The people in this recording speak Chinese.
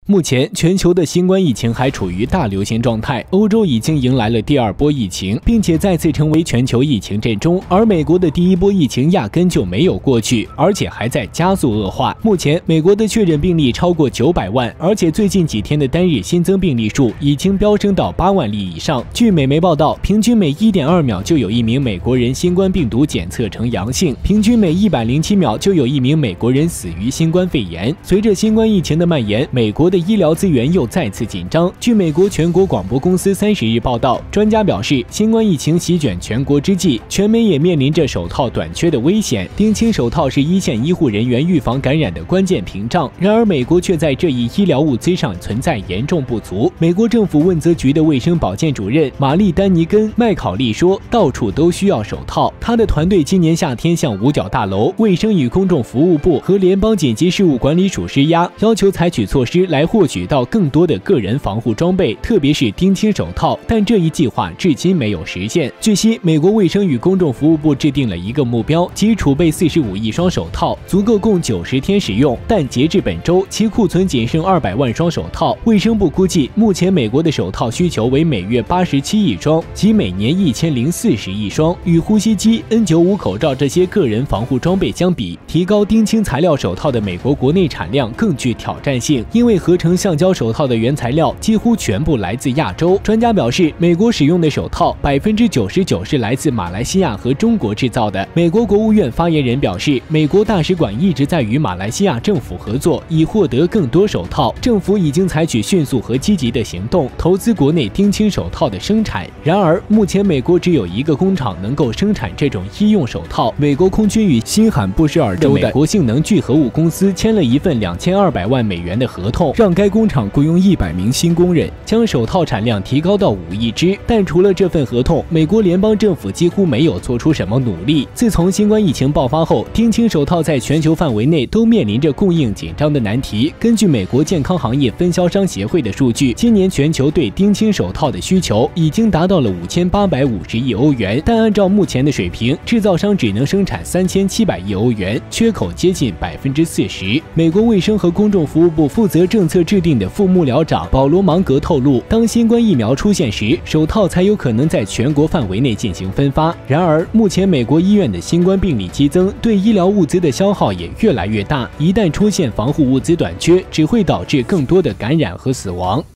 目前，全球的新冠疫情还处于大流行状态，欧洲已经迎来了第二波疫情，并且再次成为全球疫情阵中。而美国的第一波疫情压根就没有过去，而且还在加速恶化。目前，美国的确诊病例超过900万，而且最近几天的单日新增病例数已经飙升到8万例以上。据美媒报道，平均每1.2秒就有一名美国人新冠病毒检测呈阳性，平均每107秒就有一名美国人死于新冠肺炎。随着新冠疫情的蔓延，美国的医疗资源又再次紧张。据美国全国广播公司30日报道，专家表示，新冠疫情席卷全国之际，全美也面临着手套短缺的危险。丁腈手套是一线医护人员预防感染的关键屏障，然而美国却在这一医疗物资上存在严重不足。美国政府问责局的卫生保健主任玛丽丹尼根麦考利说，到处都需要手套。他的团队今年夏天向五角大楼、卫生与公众服务部和联邦紧急事务管理署施压，要求采取措施来获取到更多的个人防护装备，特别是丁腈手套，但这一计划至今没有实现。据悉，美国卫生与公众服务部制定了一个目标，即储备45亿双手套，足够供90天使用，但截至本周，其库存仅剩200万双手套。卫生部估计，目前美国的手套需求为每月87亿双，即每年1040亿双。与呼吸机、N95 口罩这些个人防护装备相比，提高丁腈材料手套的美国国内产量更具挑战性，因为合成橡胶手套的原材料几乎全部来自亚洲。专家表示，美国使用的手套99%是来自马来西亚和中国制造的。美国国务院发言人表示，美国大使馆一直在与马来西亚政府合作，以获得更多手套。政府已经采取迅速和积极的行动，投资国内丁腈手套的生产。然而，目前美国只有一个工厂能够生产这种医用手套。美国空军与新罕布什尔州的美国性能聚合物公司签了一份2200万美元的合同，让该工厂雇佣100名新工人，将手套产量提高到5亿只。但除了这份合同，美国联邦政府几乎没有做出什么努力。自从新冠疫情爆发后，丁腈手套在全球范围内都面临着供应紧张的难题。根据美国健康行业分销商协会的数据，今年全球对丁腈手套的需求已经达到了5850亿欧元，但按照目前的水平，制造商只能生产3700亿欧元，缺口接近40%。美国卫生和公众服务部负责政策制定的副幕僚长保罗·芒格透露，当新冠疫苗出现时，手套才有可能在全国范围内进行分发。然而，目前美国医院的新冠病例激增，对医疗物资的消耗也越来越大。一旦出现防护物资短缺，只会导致更多的感染和死亡。